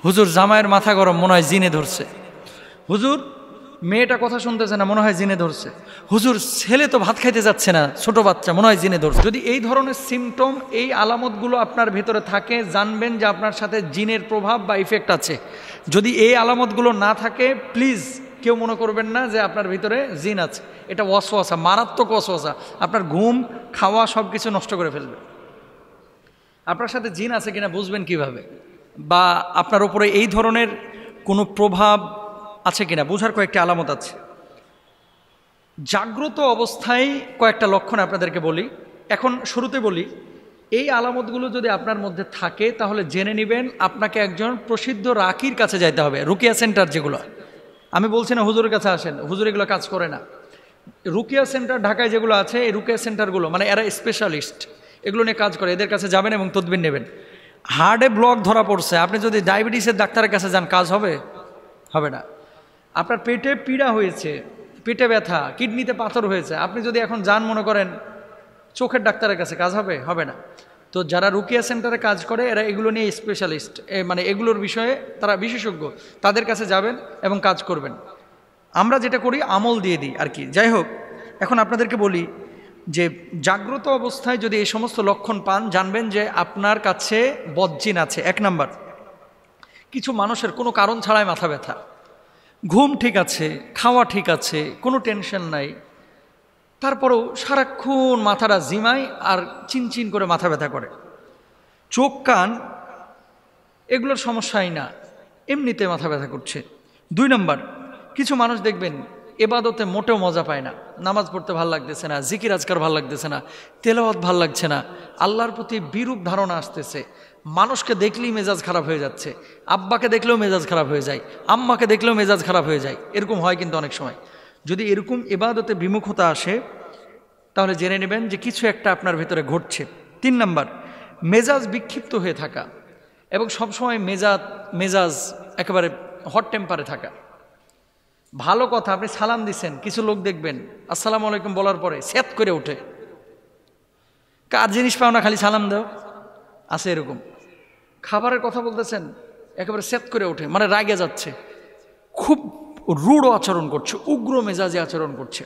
হুজুর জামাইয়ের মাথা গরম, মনে হয় জিনে ধরছে। হুজুর মেয়েটা কথা শুনতেছে না, মনে হয় জিনে ধরছে। হুজুর ছেলে তো ভাত খাইতে যাচ্ছে না, ছোট বাচ্চা, মনে হয় জিনে ধরছে। যদি এই ধরনের সিমটম, এই আলামতগুলো আপনার ভেতরে থাকে, জানবেন যে আপনার সাথে জিনের প্রভাব বা ইফেক্ট আছে। যদি এই আলামতগুলো না থাকে, প্লিজ কেউ মনে করবেন না যে আপনার ভিতরে জিন আছে। এটা ওয়াসওয়াসা, মারাত্মক ওয়াসওয়াসা, আপনার ঘুম খাওয়া সব কিছু নষ্ট করে ফেলবে। আপনার সাথে জিন আছে কিনা বুঝবেন কিভাবে, বা আপনার উপরে এই ধরনের কোনো প্রভাব আছে কিনা বোঝার কয়েকটি আলামত আছে। জাগ্রত অবস্থায় কয়েকটা লক্ষণ আপনাদেরকে বলি। এখন শুরুতে বলি, এই আলামতগুলো যদি আপনার মধ্যে থাকে তাহলে জেনে নেবেন আপনাকে একজন প্রসিদ্ধ রাকির কাছে যাইতে হবে। রুকিয়া সেন্টার যেগুলো, আমি বলছি না হুজুরের কাছে আসেন, হুজুর এগুলো কাজ করে না। রুকিয়া সেন্টার ঢাকায় যেগুলো আছে, এই রুকিয়া সেন্টারগুলো মানে এরা স্পেশালিস্ট, এগুলো নিয়ে কাজ করে। এদের কাছে যাবেন এবং তদবির নেবেন। হার্টে ব্লক ধরা পড়ছে, আপনি যদি ডায়াবেটিসের ডাক্তারের কাছে যান, কাজ হবে? হবে না। আপনার পেটে পীড়া হয়েছে, পেটে ব্যথা, কিডনিতে পাথর হয়েছে, আপনি যদি এখন যান মনে করেন চোখের ডাক্তারের কাছে, কাজ হবে? হবে না। তো যারা রুকিয়া সেন্টারে কাজ করে এরা এগুলো নিয়ে স্পেশালিস্ট, মানে এগুলোর বিষয়ে তারা বিশেষজ্ঞ, তাদের কাছে যাবেন এবং কাজ করবেন। আমরা যেটা করি আমল দিয়ে দিই আর কি। যাই হোক, এখন আপনাদেরকে বলি যে জাগ্রত অবস্থায় যদি এই সমস্ত লক্ষণ পান, জানবেন যে আপনার কাছে বদজিন আছে। এক নাম্বার, কিছু মানুষের কোনো কারণ ছাড়াই মাথা ব্যথা, ঘুম ঠিক আছে, খাওয়া ঠিক আছে, কোনো টেনশন নাই, তারপরেও সারাক্ষণ মাথাটা জিমায় আর চিনচিন করে মাথা ব্যথা করে। চোখ কান এগুলোর সমস্যাই না, এমনিতে মাথা ব্যথা করছে। দুই নম্বর, কিছু মানুষ দেখবেন এবাদতে মোটেও মজা পায় না, নামাজ পড়তে ভাল লাগতেছে না, জিকির আজকার ভাল লাগতেছে না, তেলাওয়াত ভাল লাগছে না, আল্লাহর প্রতি বিরূপ ধারণা আসতেছে, মানুষকে দেখলেই মেজাজ খারাপ হয়ে যাচ্ছে, আব্বাকে দেখলেও মেজাজ খারাপ হয়ে যায়, আম্মাকে দেখলেও মেজাজ খারাপ হয়ে যায়, এরকম হয় কিন্তু অনেক সময়। যদি এরকম ইবাদতে বিমুখতা আসে তাহলে জেনে নেবেন যে কিছু একটা আপনার ভেতরে ঘটছে। তিন নম্বর, মেজাজ বিক্ষিপ্ত হয়ে থাকা এবং সবসময় মেজাজ একেবারে হট টেম্পারে থাকা। ভালো কথা, আপনি সালাম দিচ্ছেন, কিছু লোক দেখবেন আসসালামু আলাইকুম বলার পরে স্যাত করে ওঠে, কার জিনিস পাও না খালি সালাম দাও, আছে এরকম। খাবারের কথা বলতেছেন, একেবারে স্যাত করে ওঠে, মানে রাগে যাচ্ছে, খুব রূঢ় আচরণ করছে, উগ্র মেজাজে আচরণ করছে।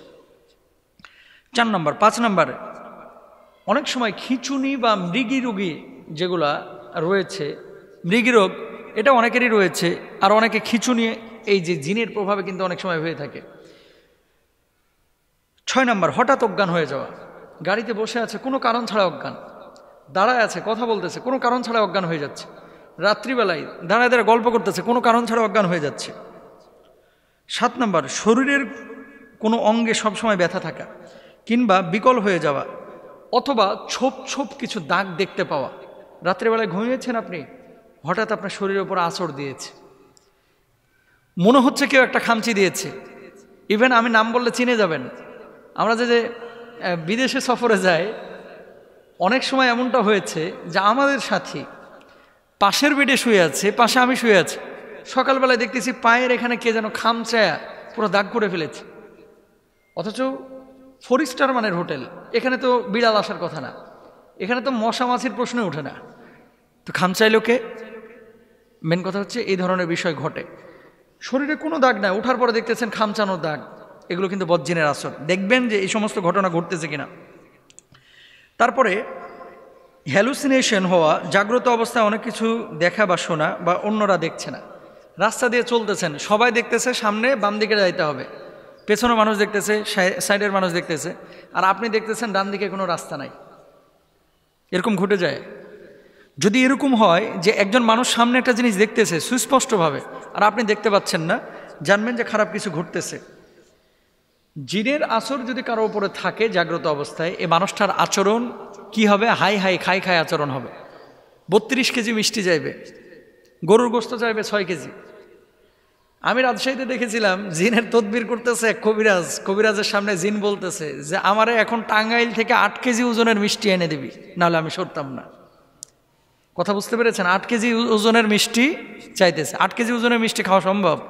4 নম্বর। 5 নম্বর, অনেক সময় খিঁচুনি বা মৃগী রোগী যেগুলা রয়েছে, মৃগী রোগ এটা অনেকেরই রয়েছে, আর অনেকে খিঁচুনি এই যে জিনের প্রভাবে কিন্তু অনেক সময় হয়ে থাকে। 6 নম্বর, হঠাৎ অজ্ঞান হয়ে যাওয়া, গাড়িতে বসে আছে কোনো কারণ ছাড়া অজ্ঞান, দাঁড়ায় আছে কথা বলতেছে কোনো কারণ ছাড়া অজ্ঞান হয়ে যাচ্ছে, রাত্রিবেলায় দাঁড়ায় দাঁড়ায় গল্প করতেছে কোনো কারণ ছাড়া অজ্ঞান হয়ে যাচ্ছে। 7 নম্বর, শরীরের কোনো অঙ্গে সবসময় ব্যথা থাকা কিংবা বিকল হয়ে যাওয়া, অথবা ছোপ ছোপ কিছু দাগ দেখতে পাওয়া। রাত্রিবেলায় ঘুমিয়েছেন আপনি, হঠাৎ আপনার শরীরের উপর আঁচড় দিয়েছে, মনে হচ্ছে কেউ একটা খামচি দিয়েছে। ইভেন আমি নাম বললে চিনে যাবেন। আমরা যে বিদেশে সফরে যাই, অনেক সময় এমনটা হয়েছে যে আমাদের সাথী পাশের বেডে শুয়ে আছে, পাশে আমি শুয়ে আছি, সকালবেলায় দেখতেছি পায়ের এখানে কে যেন খামচায়া পুরো দাগ করে ফেলেছে, অথচ 4 স্টার মানের হোটেল, এখানে তো বিড়াল আসার কথা না, এখানে তো মশা মাছির প্রশ্নই ওঠে না, তো খামচাইলো কে? মেন কথা হচ্ছে এই ধরনের বিষয় ঘটে। শরীরে কোনো দাগ নাই, ওঠার পরে দেখতেছেন খামচানোর দাগ, এগুলো কিন্তু বদজিনের আসর। দেখবেন যে এই সমস্ত ঘটনা ঘটতেছে কিনা। তারপরে হ্যালুসিনেশন হওয়া, জাগ্রত অবস্থায় অনেক কিছু দেখা বা শোনা বা অন্যরা দেখছে না। রাস্তা দিয়ে চলতেছেন, সবাই দেখতেছে সামনে বাম দিকে যাইতে হবে, পেছনে মানুষ দেখতেছে, সাইডের মানুষ দেখতেছে, আর আপনি দেখতেছেন ডান দিকে কোনো রাস্তা নাই। এরকম ঘটে যায়। যদি এরকম হয় যে একজন মানুষ সামনে একটা জিনিস দেখতেছে সুস্পষ্টভাবে আর আপনি দেখতে পাচ্ছেন না, জানবেন যে খারাপ কিছু ঘটতেছে। জিনের আসর যদি কারো উপরে থাকে জাগ্রত অবস্থায়, এই মানুষটার আচরণ কি হবে? হাই হাই খাই খাই আচরণ হবে। 32 কেজি মিষ্টি চাইবে, গরুর গোশত চাইবে 6 কেজি। আমি রাজশাহীতে দেখেছিলাম জিনের তদবির করতেছে এক কবিরাজ, কবিরাজের সামনে জিন বলতেছে যে আমারে এখন টাঙ্গাইল থেকে 8 কেজি ওজনের মিষ্টি এনে দিবি, নাহলে আমি সরতাম না। কথা বুঝতে পেরেছেন? 8 কেজি ওজনের মিষ্টি চাইতেছে। 8 কেজি ওজনের মিষ্টি খাওয়া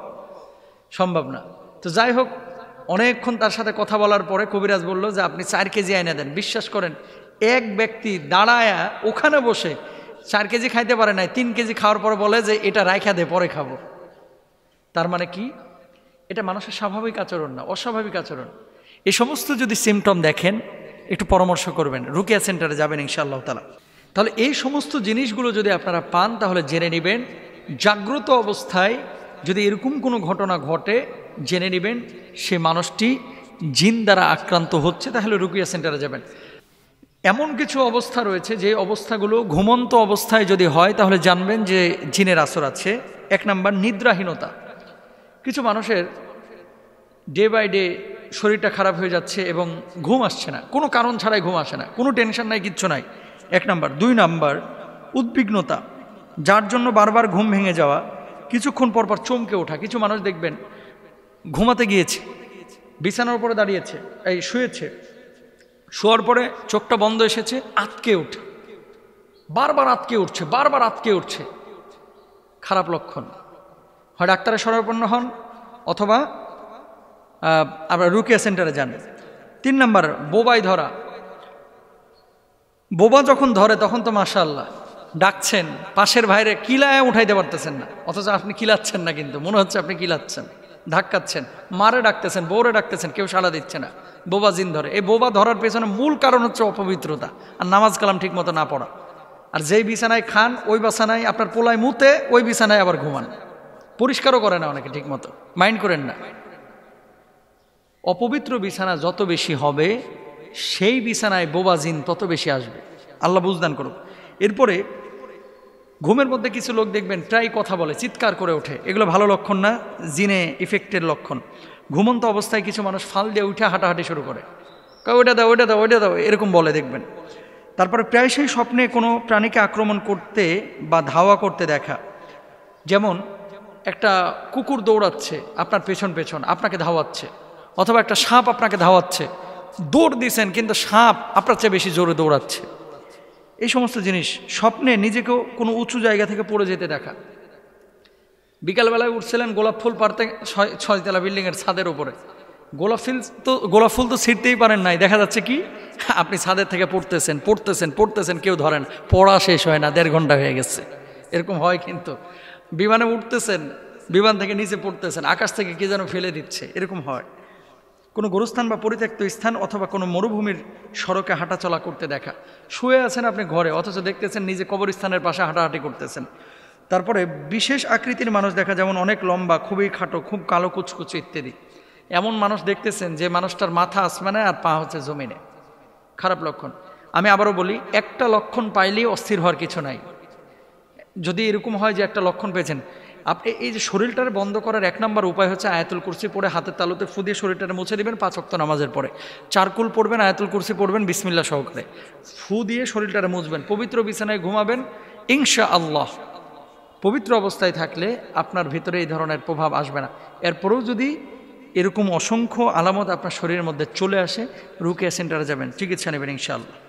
সম্ভব না। তো যাই হোক, অনেকক্ষণ তার সাথে কথা বলার পরে কবিরাজ বলল যে আপনি 4 কেজি এনে দেন। বিশ্বাস করেন, এক ব্যক্তি দাঁড়ায়া ওখানে বসে 4 কেজি খাইতে পারে নাই, 3 কেজি খাওয়ার পরে বলে যে এটা রাইখা দে, পরে খাবো। তার মানে কি? এটা মানুষের স্বাভাবিক আচরণ না, অস্বাভাবিক আচরণ। এই সমস্ত যদি সিমটম দেখেন একটু পরামর্শ করবেন, রুকিয়া সেন্টারে যাবেন ইনশাআল্লাহ তাআলা। তাহলে এই সমস্ত জিনিসগুলো যদি আপনারা পান তাহলে জেনে নেবেন, জাগ্রত অবস্থায় যদি এরকম কোনো ঘটনা ঘটে জেনে নেবেন সে মানুষটি জিন দ্বারা আক্রান্ত হচ্ছে, তাহলে রুকিয়া সেন্টারে যাবেন। এমন কিছু অবস্থা রয়েছে যে অবস্থাগুলো ঘুমন্ত অবস্থায় যদি হয় তাহলে জানবেন যে জিনের আসর আছে। 1 নাম্বার নিদ্রাহীনতা। কিছু মানুষের ডে বাই ডে শরীরটা খারাপ হয়ে যাচ্ছে এবং ঘুম আসছে না, কোনো কারণ ছাড়াই ঘুম আসে না, কোনো টেনশন নাই, কিচ্ছু নাই। 1 নাম্বার। 2 নাম্বার উদ্বিগ্নতা, যার জন্য বারবার ঘুম ভেঙে যাওয়া, কিছুক্ষণ পর পর চমকে ওঠা। কিছু মানুষ দেখবেন ঘুমাতে গিয়েছে, বিছানার উপরে দাঁড়িয়েছে, এই শুয়েছে, শোয়ার পরে চোখটা বন্ধ এসেছে, আটকে ওঠে, বারবার আটকে উঠছে, বারবার আটকে উঠছে। খারাপ লক্ষণ। হয় ডাক্তারের শরণাপন্ন হন অথবা আপনারা রুকিয়া সেন্টারে যান। 3 নাম্বার বোবায় ধরা। বোবা যখন ধরে তখন তো মাশাআল্লাহ ডাকছেন, পাশের ভাইরে কিলায় উঠাইতে পারতেছেন না, অথচ আপনি কিলাচ্ছেন না, কিন্তু মনে হচ্ছে আপনি কিলাচ্ছেন, ধাক্কাচ্ছেন, মারে ডাকতেছেন, বউরে ডাকতেছেন, কেউ সাড়া দিচ্ছে না, বোবা জিন ধরে। এই বোবা ধরার পেছনে মূল কারণ হচ্ছে অপবিত্রতা আর নামাজ কালাম ঠিক মতো না পড়া। আর যেই বিছানায় খান ওই বিছানায় আপনার পোলায় মুতে, ওই বিছানায় আবার ঘুমান, পরিষ্কারও করে না অনেকে ঠিক মতো, মাইন্ড করেন না। অপবিত্র বিছানা যত বেশি হবে সেই বিছানায় বোবা জিন তত বেশি আসবে, আল্লাহ বুঝদান করুক। এরপরে ঘুমের মধ্যে কিছু লোক দেখবেন প্রায় কথা বলে, চিৎকার করে ওঠে, এগুলো ভালো লক্ষণ না, জিনে ইফেক্টের লক্ষণ। ঘুমন্ত অবস্থায় কিছু মানুষ ফাল দিয়ে উঠে হাঁটাহাঁটি শুরু করে, ওইটা দাও, ওইটা দাও, ওইটা দাও, এরকম বলে দেখবেন। তারপরে প্রায়শই স্বপ্নে কোনো প্রাণীকে আক্রমণ করতে বা ধাওয়া করতে দেখা, যেমন একটা কুকুর দৌড়াচ্ছে আপনার পেছন পেছন, আপনাকে ধাওয়াচ্ছে, অথবা একটা সাপ আপনাকে ধাওয়াচ্ছে, দৌড় দিয়েছেন কিন্তু সাপ আপনার চেয়ে বেশি জোরে দৌড়াচ্ছে। এই সমস্ত জিনিস স্বপ্নে নিজেকেও কোনো উঁচু জায়গা থেকে পড়ে যেতে দেখা। বিকালবেলায় উঠছিলেন গোলাপ ফুল পারতে 6 তলা বিল্ডিংয়ের ছাদের উপরে, গোলাপ ফুল তো ছিঁড়তেই পারেন নাই, দেখা যাচ্ছে কি আপনি ছাদের থেকে পড়তেছেন পড়তেছেন পড়তেছেন, কেউ ধরেন, পড়া শেষ হয় না, 1.5 ঘন্টা হয়ে গেছে। এরকম হয় কিন্তু। বিমানে উঠতেছেন, বিমান থেকে নিচে পড়তেছেন, আকাশ থেকে কে যেন ফেলে দিচ্ছে, এরকম হয়। কোনো গোরস্থান বা পরিত্যক্ত স্থান অথবা কোনো মরুভূমির সড়কে হাঁটাচলা করতে দেখা। শুয়ে আছেন আপনি ঘরে, অথচ দেখতেছেন নিজে কবরস্থানের পাশে হাঁটাহাঁটি করতেছেন। তারপরে বিশেষ আকৃতির মানুষ দেখা, যেমন অনেক লম্বা, খুবই খাটো, খুব কালো কুচকুচে ইত্যাদি। এমন মানুষ দেখতেছেন যে মানুষটার মাথা আসমানে আর পা হচ্ছে জমিনে, খারাপ লক্ষণ। আমি আবারও বলি, একটা লক্ষণ পাইলেই অস্থির হওয়ার কিছু নাই। যদি এরকম হয় যে একটা লক্ষণ পেয়েছেন, আপনি এই যে শরীরটারে বন্ধ করার 1 নম্বর উপায় হচ্ছে আয়াতুল কুরসি পড়ে হাতের তালুতে ফু দিয়ে শরীরটারে মুছে দিবেন 5 ওয়াক্ত নামাজের পরে। চারকুল পড়বেন, আয়াতুল কুরসি পড়বেন বিসমিল্লাহ সহকারে, ফু দিয়ে শরীরটারে মুছবেন, পবিত্র বিছানায় ঘুমাবেন ইনশাআল্লাহ। পবিত্র অবস্থায় থাকলে আপনার ভিতরে এই ধরনের প্রভাব আসবে না। এরপরেও যদি এরকম অসংখ্য আলামত আপনার শরীরের মধ্যে চলে আসে, রুকিয়া সেন্টারে যাবেন, চিকিৎসা নেবেন ইনশাআল্লাহ।